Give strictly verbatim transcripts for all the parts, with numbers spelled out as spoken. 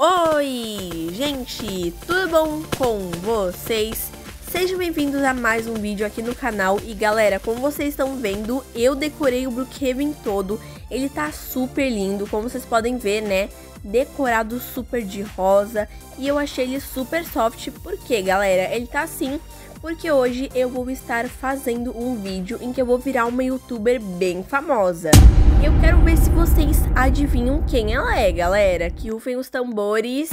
Oi, gente, tudo bom com vocês? Sejam bem-vindos a mais um vídeo aqui no canal. E galera, como vocês estão vendo, eu decorei o Brookhaven todo. Ele tá super lindo, como vocês podem ver, né? Decorado super de rosa. E eu achei ele super soft, porque galera, ele tá assim porque hoje eu vou estar fazendo um vídeo em que eu vou virar uma youtuber bem famosa. Eu quero ver se vocês adivinham quem ela é, galera. Que rufem os tambores.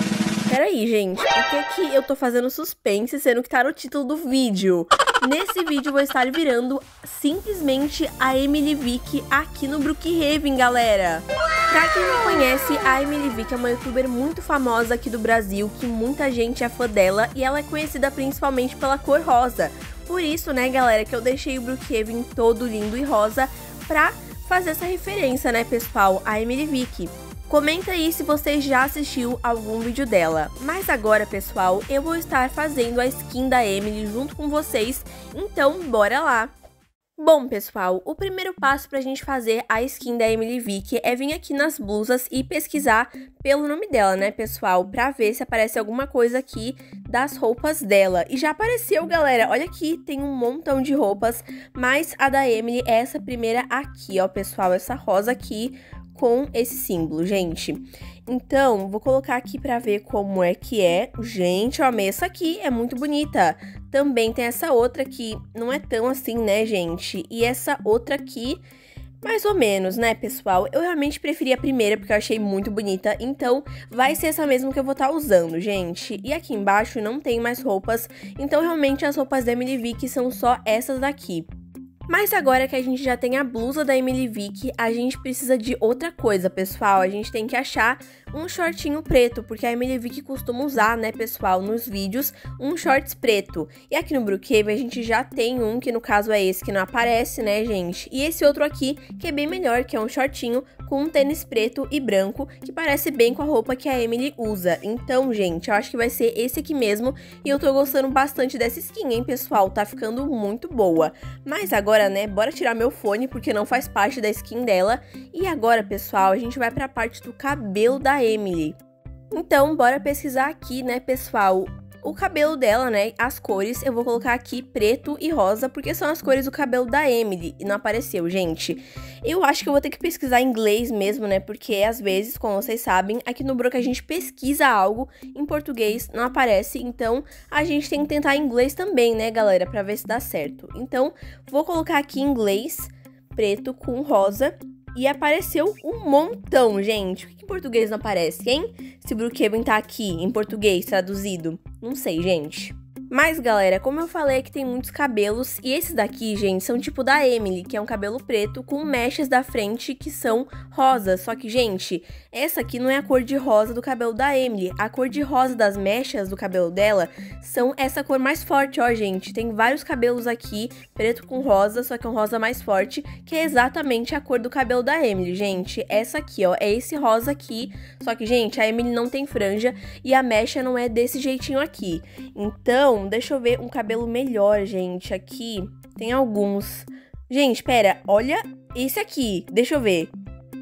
Peraí, gente, por que que eu tô fazendo suspense, sendo que tá no título do vídeo? Nesse vídeo eu vou estar virando simplesmente a Emily Vick aqui no Brookhaven, galera. Pra quem não conhece, a Emily Vick é uma youtuber muito famosa aqui do Brasil, que muita gente é fã dela, e ela é conhecida principalmente pela cor rosa. Por isso, né, galera, que eu deixei o Brookhaven todo lindo e rosa pra fazer essa referência, né, pessoal, a Emily Vick. Comenta aí se você já assistiu algum vídeo dela. Mas agora, pessoal, eu vou estar fazendo a skin da Emily junto com vocês, então bora lá! Bom, pessoal, o primeiro passo pra gente fazer a skin da Emily Vick é vir aqui nas blusas e pesquisar pelo nome dela, né, pessoal? Pra ver se aparece alguma coisa aqui das roupas dela. E já apareceu, galera, olha aqui, tem um montão de roupas, mas a da Emily é essa primeira aqui, ó, pessoal, essa rosa aqui com esse símbolo, gente. Então, vou colocar aqui pra ver como é que é. Gente, eu amei essa aqui, é muito bonita. Também tem essa outra que não é tão assim, né, gente? E essa outra aqui, mais ou menos, né, pessoal? Eu realmente preferi a primeira porque eu achei muito bonita. Então, vai ser essa mesmo que eu vou estar usando, gente. E aqui embaixo não tem mais roupas. Então, realmente, as roupas da Emily Vick são só essas daqui. Mas agora que a gente já tem a blusa da Emily Vick, a gente precisa de outra coisa, pessoal. A gente tem que achar um shortinho preto, porque a Emily Vick costuma usar, né, pessoal, nos vídeos, um shorts preto. E aqui no Brookhaven a gente já tem um, que no caso é esse que não aparece, né, gente? E esse outro aqui, que é bem melhor, que é um shortinho com um tênis preto e branco, que parece bem com a roupa que a Emily usa. Então, gente, eu acho que vai ser esse aqui mesmo. E eu tô gostando bastante dessa skin, hein, pessoal? Tá ficando muito boa. Mas agora, né, bora tirar meu fone, porque não faz parte da skin dela. E agora, pessoal, a gente vai pra parte do cabelo da Emily. Então, bora pesquisar aqui, né, pessoal, o cabelo dela, né, as cores. Eu vou colocar aqui preto e rosa, porque são as cores do cabelo da Emily. E não apareceu, gente. Eu acho que eu vou ter que pesquisar em inglês mesmo, né, porque às vezes, como vocês sabem, aqui no Brook a gente pesquisa algo em português, não aparece. Então, a gente tem que tentar em inglês também, né, galera, pra ver se dá certo. Então, vou colocar aqui em inglês, preto com rosa. E apareceu um montão, gente. Por que em português não aparece, hein? Se o Brookhaven tá aqui, em português, traduzido. Não sei, gente. Mas, galera, como eu falei, que tem muitos cabelos. E esses daqui, gente, são tipo da Emily, que é um cabelo preto com mechas da frente que são rosas. Só que, gente, essa aqui não é a cor de rosa do cabelo da Emily. A cor de rosa das mechas do cabelo dela são essa cor mais forte, ó, gente. Tem vários cabelos aqui, preto com rosa, só que é um rosa mais forte, que é exatamente a cor do cabelo da Emily, gente. Essa aqui, ó, é esse rosa aqui. Só que, gente, a Emily não tem franja e a mecha não é desse jeitinho aqui. Então, deixa eu ver um cabelo melhor, gente. Aqui tem alguns. Gente, pera, olha esse aqui. Deixa eu ver.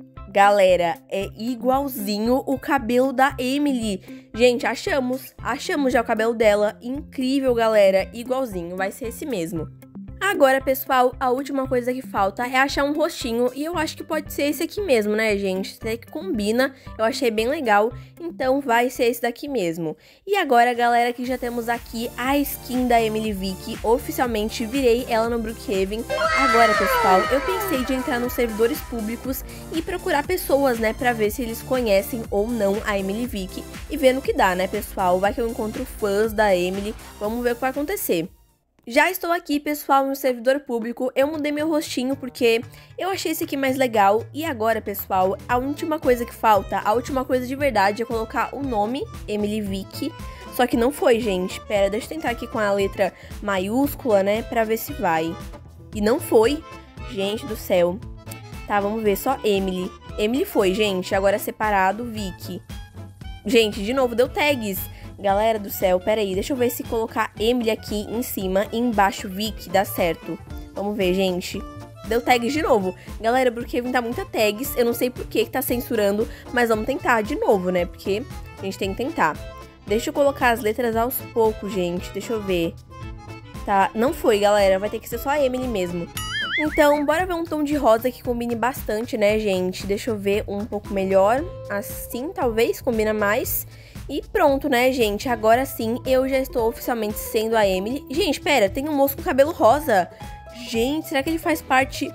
Galera, é igualzinho o cabelo da Emily. Gente, achamos. Achamos já o cabelo dela. Incrível, galera. Igualzinho. Vai ser esse mesmo. Agora, pessoal, a última coisa que falta é achar um rostinho, e eu acho que pode ser esse aqui mesmo, né, gente? Até que combina, eu achei bem legal, então vai ser esse daqui mesmo. E agora, galera, que já temos aqui a skin da Emily Vick, oficialmente virei ela no Brookhaven. Agora, pessoal, eu pensei de entrar nos servidores públicos e procurar pessoas, né, pra ver se eles conhecem ou não a Emily Vick e ver no que dá, né, pessoal? Vai que eu encontro fãs da Emily, vamos ver o que vai acontecer. Já estou aqui, pessoal, no servidor público. Eu mudei meu rostinho porque eu achei esse aqui mais legal. E agora, pessoal, a última coisa que falta, a última coisa de verdade é colocar o nome, Emily Vick. Só que não foi, gente. Pera, deixa eu tentar aqui com a letra maiúscula, né, pra ver se vai. E não foi. Gente do céu. Tá, vamos ver, só Emily. Emily foi, gente. Agora separado, Vick. Gente, de novo, deu tags. Galera do céu, pera aí, deixa eu ver se colocar Emily aqui em cima e embaixo Vick dá certo. Vamos ver, gente. Deu tags de novo. Galera, porque tá muita tags, eu não sei por que que tá censurando, mas vamos tentar de novo, né? Porque A gente tem que tentar. Deixa eu colocar as letras aos poucos, gente. Deixa eu ver. Tá, não foi, galera. Vai ter que ser só a Emily mesmo. Então, bora ver um tom de rosa que combine bastante, né, gente? Deixa eu ver um pouco melhor. Assim, talvez, combina mais. E pronto, né, gente? Agora sim, eu já estou oficialmente sendo a Emily. Gente, pera, tem um moço com cabelo rosa. Gente, será que ele faz parte...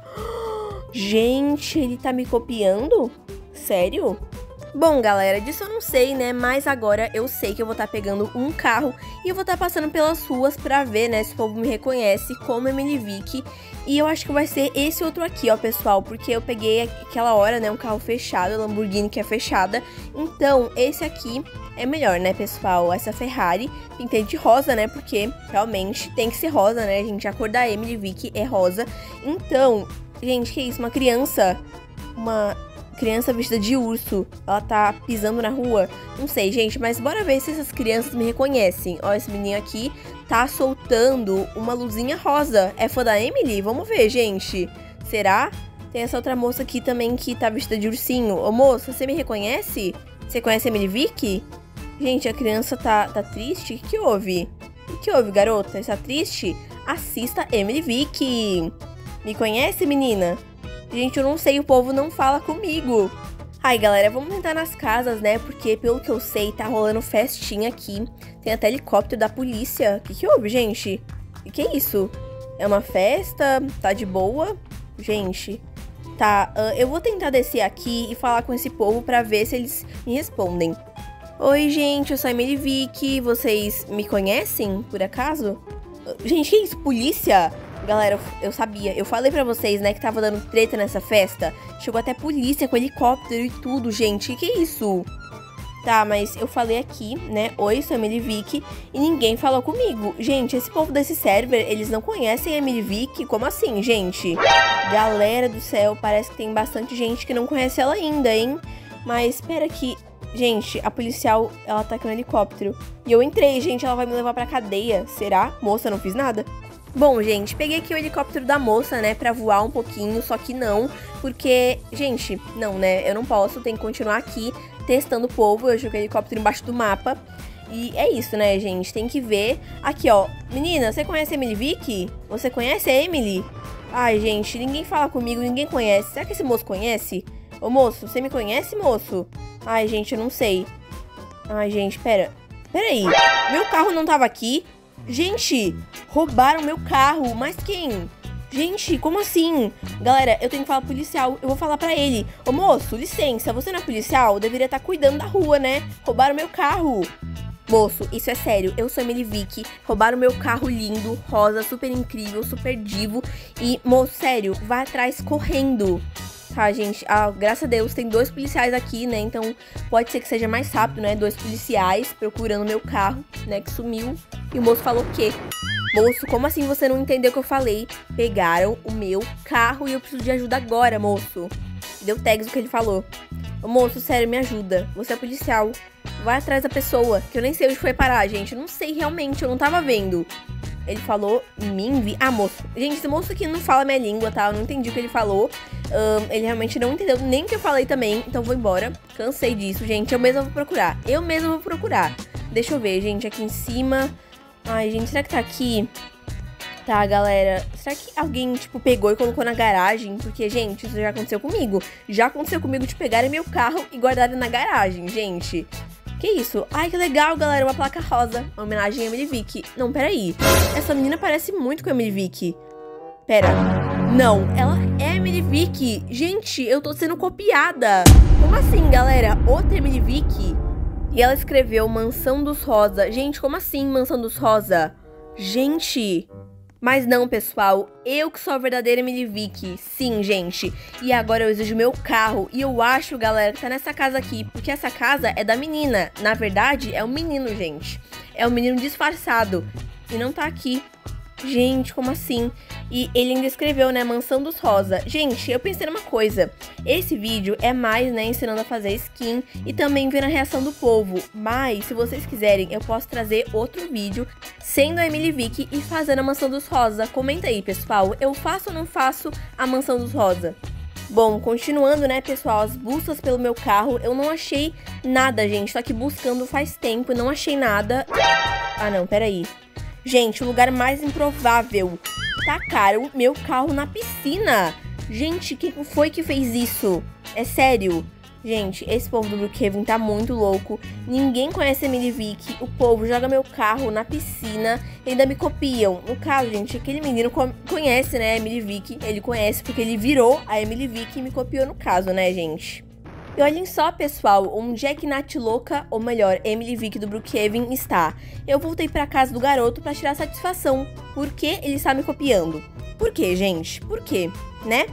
Gente, ele tá me copiando? Sério? Bom, galera, disso eu não sei, né? Mas agora eu sei que eu vou estar pegando um carro e eu vou estar passando pelas ruas pra ver, né, se o povo me reconhece como Emily Vick. E eu acho que vai ser esse outro aqui, ó, pessoal, porque eu peguei aquela hora, né, um carro fechado, a Lamborghini que é fechada. Então, esse aqui é melhor, né, pessoal? Essa Ferrari, pintei de rosa, né, porque realmente tem que ser rosa, né, gente? A cor da Emily Vick é rosa. Então, gente, que isso? Uma criança, uma... criança vestida de urso, ela tá pisando na rua. Não sei, gente, mas bora ver se essas crianças me reconhecem. Ó, esse menino aqui tá soltando uma luzinha rosa. É fã da Emily? Vamos ver, gente. Será? Tem essa outra moça aqui também que tá vestida de ursinho. Ô, moça, você me reconhece? Você conhece a Emily Vick? Gente, a criança tá, tá triste? O que, que houve? O que houve, garota? Está triste? Assista Emily Vick. Me conhece, menina? Gente, eu não sei, o povo não fala comigo. Ai, galera, vamos tentar nas casas, né? Porque, pelo que eu sei, tá rolando festinha aqui. Tem até helicóptero da polícia. O que que houve, gente? O que é isso? É uma festa? Tá de boa? Gente, tá. Uh, eu vou tentar descer aqui e falar com esse povo pra ver se eles me respondem. Oi, gente, eu sou a Emily Vick. Vocês me conhecem, por acaso? Uh, gente, que isso? Polícia? Galera, eu, eu sabia, eu falei pra vocês, né, que tava dando treta nessa festa. Chegou até polícia com helicóptero e tudo, gente, que isso? Tá, mas eu falei aqui, né, oi, sou a Emily Vick, e ninguém falou comigo. Gente, esse povo desse server, eles não conhecem a Emily Vick? Como assim, gente? Galera do céu, parece que tem bastante gente que não conhece ela ainda, hein? Mas espera que... Gente, a policial, ela tá aqui no helicóptero. E eu entrei, gente, ela vai me levar pra cadeia. Será? Moça, não fiz nada? Bom, gente, peguei aqui o helicóptero da moça, né, pra voar um pouquinho, só que não, porque, gente, não, né, eu não posso, tem que continuar aqui testando o povo. Eu joguei o helicóptero embaixo do mapa e é isso, né, gente, tem que ver. Aqui, ó, menina, você conhece a Emily Vick? Você conhece a Emily? Ai, gente, ninguém fala comigo, ninguém conhece. Será que esse moço conhece? Ô, moço, você me conhece, moço? Ai, gente, eu não sei. Ai, gente, pera, pera aí, meu carro não tava aqui? Gente, roubaram meu carro, mas quem? Gente, como assim? Galera, eu tenho que falar pro policial, eu vou falar pra ele. Ô moço, licença, você não é policial? Deveria estar cuidando da rua, né? Roubaram meu carro. Moço, isso é sério, eu sou Emily Vick, roubaram meu carro lindo, rosa, super incrível, super divo. E, moço, sério, vai atrás correndo. Tá, gente, ah, graças a Deus tem dois policiais aqui, né, então pode ser que seja mais rápido, né, dois policiais procurando meu carro, né, que sumiu. E o moço falou o quê? Moço, como assim você não entendeu o que eu falei? Pegaram o meu carro e eu preciso de ajuda agora, moço. Deu tags o que ele falou. Ô, moço, sério, me ajuda, você é policial. Vai atrás da pessoa, que eu nem sei onde foi parar, gente, eu não sei realmente, eu não tava vendo. Ele falou Minvi. Ah, moço. Gente, esse moço aqui não fala minha língua, tá? Eu não entendi o que ele falou. Um, ele realmente não entendeu nem o que eu falei também. Então vou embora. Cansei disso, gente. Eu mesma vou procurar. Eu mesma vou procurar. Deixa eu ver, gente. Aqui em cima. Ai, gente, será que tá aqui? Tá, galera. Será que alguém, tipo, pegou e colocou na garagem? Porque, gente, isso já aconteceu comigo. Já aconteceu comigo de pegarem meu carro e guardarem na garagem, gente. Que isso? Ai, que legal, galera, uma placa rosa. Uma homenagem a Emily Vick. Não, peraí. Essa menina parece muito com a Emily Vick. Pera. Não, ela é Emily Vick. Gente, eu tô sendo copiada. Como assim, galera? Outra Emily Vick? E ela escreveu Mansão dos Rosa. Gente, como assim Mansão dos Rosa? Gente... Mas não, pessoal, eu que sou a verdadeira Emily Vick, sim, gente. E agora eu exijo meu carro, e eu acho, galera, que tá nessa casa aqui, porque essa casa é da menina. Na verdade, é um menino, gente. É um menino disfarçado, e não tá aqui. Gente, como assim? E ele ainda escreveu, né, Mansão dos Rosa. Gente, eu pensei numa coisa. Esse vídeo é mais, né, ensinando a fazer skin e também vendo a reação do povo. Mas, se vocês quiserem, eu posso trazer outro vídeo sendo a Emily Vick e fazendo a Mansão dos Rosa. Comenta aí, pessoal. Eu faço ou não faço a Mansão dos Rosa? Bom, continuando, né, pessoal, as buscas pelo meu carro, eu não achei nada, gente. Tô aqui buscando faz tempo e não achei nada. Ah, não, peraí. Gente, o lugar mais improvável. Tacaram meu carro na piscina. Gente, quem foi que fez isso? É sério? Gente, esse povo do Brookhaven tá muito louco. Ninguém conhece a Emily Vick. O povo joga meu carro na piscina e ainda me copiam. No caso, gente, aquele menino conhece, né, a Emily Vick. Ele conhece porque ele virou a Emily Vick e me copiou no caso, né, gente? E olhem só, pessoal, onde é que Nath Louca, ou melhor, Emily Vick do Brookhaven está. Eu voltei pra casa do garoto pra tirar satisfação. Por que ele está me copiando? Por quê, gente? Por quê? Né?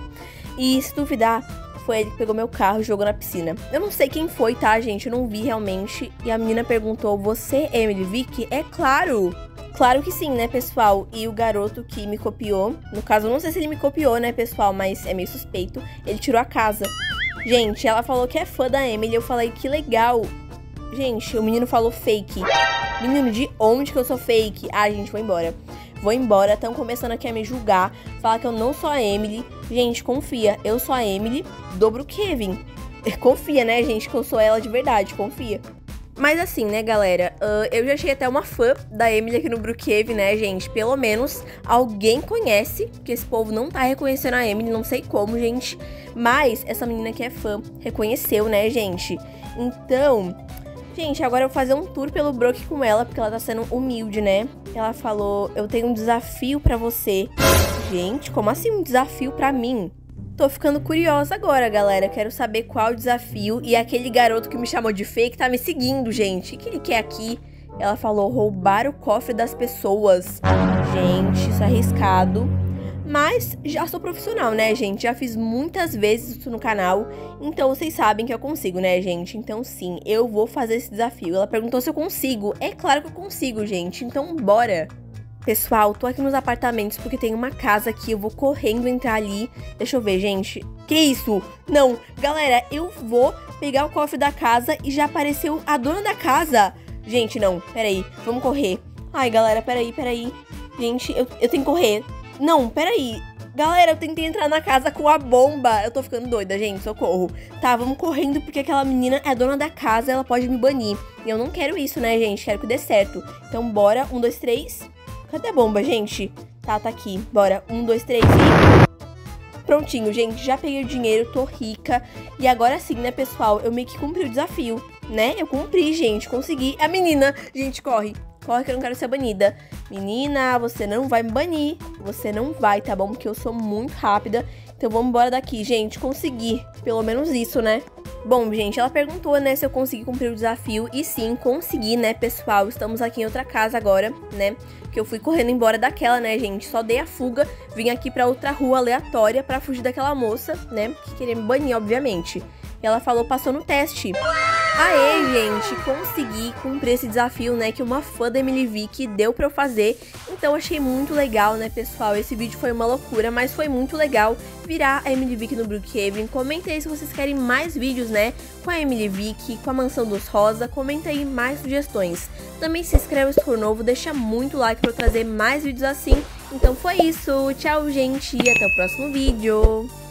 E se duvidar, foi ele que pegou meu carro e jogou na piscina. Eu não sei quem foi, tá, gente? Eu não vi realmente. E a menina perguntou, você é Emily Vick? É claro! Claro que sim, né, pessoal? E o garoto que me copiou, no caso, eu não sei se ele me copiou, né, pessoal, mas é meio suspeito, ele tirou a casa. Gente, ela falou que é fã da Emily, eu falei, que legal. Gente, o menino falou fake. Menino, de onde que eu sou fake? Ah, gente, vou embora. Vou embora, estão começando aqui a me julgar, falar que eu não sou a Emily. Gente, confia, eu sou a Emily do Brookhaven. Confia, né, gente, que eu sou ela de verdade, confia. Mas assim, né, galera, uh, eu já achei até uma fã da Emily aqui no Brookhaven, né, gente? Pelo menos alguém conhece, porque esse povo não tá reconhecendo a Emily, não sei como, gente. Mas essa menina que é fã reconheceu, né, gente? Então, gente, agora eu vou fazer um tour pelo Brook com ela, porque ela tá sendo humilde, né? Ela falou, eu tenho um desafio pra você. Gente, como assim um desafio pra mim? Tô ficando curiosa agora, galera. Quero saber qual o desafio. E aquele garoto que me chamou de fake tá me seguindo, gente. O que ele quer aqui? Ela falou roubar o cofre das pessoas. Gente, isso é arriscado. Mas já sou profissional, né, gente? Já fiz muitas vezes isso no canal. Então vocês sabem que eu consigo, né, gente? Então sim, eu vou fazer esse desafio. Ela perguntou se eu consigo. É claro que eu consigo, gente. Então bora! Pessoal, tô aqui nos apartamentos porque tem uma casa aqui, eu vou correndo entrar ali. Deixa eu ver, gente. Que isso? Não, galera, eu vou pegar o cofre da casa e já apareceu a dona da casa. Gente, não, peraí, vamos correr. Ai, galera, peraí, peraí. Gente, eu, eu tenho que correr. Não, peraí. Galera, eu tentei entrar na casa com a bomba. Eu tô ficando doida, gente, socorro. Tá, vamos correndo porque aquela menina é dona da casa, ela pode me banir. E eu não quero isso, né, gente? Quero que dê certo. Então, bora. Um, dois, três... Cadê a bomba, gente? Tá, tá aqui. Bora. Um, dois, três e... Prontinho, gente. Já peguei o dinheiro, tô rica. E agora sim, né, pessoal? Eu meio que cumpri o desafio, né? Eu cumpri, gente. Consegui. A menina... Gente, corre. Corre que eu não quero ser banida. Menina, você não vai me banir. Você não vai, tá bom? Porque eu sou muito rápida. Então vamos embora daqui, gente. Consegui. Pelo menos isso, né? Bom, gente, ela perguntou, né, se eu consegui cumprir o desafio. E sim, consegui, né, pessoal? Estamos aqui em outra casa agora, né? Que eu fui correndo embora daquela, né, gente? Só dei a fuga, vim aqui pra outra rua aleatória pra fugir daquela moça, né? Que queria me banir, obviamente. E ela falou, passou no teste. Aê, gente, consegui cumprir esse desafio, né, que uma fã da Emily Vick deu pra eu fazer. Então achei muito legal, né, pessoal? Esse vídeo foi uma loucura, mas foi muito legal virar a Emily Vick no Brookhaven. Comenta aí se vocês querem mais vídeos, né, com a Emily Vick, com a Mansão dos Rosa. Comenta aí mais sugestões. Também se inscreve se for novo, deixa muito like pra eu trazer mais vídeos assim. Então foi isso, tchau, gente, e até o próximo vídeo.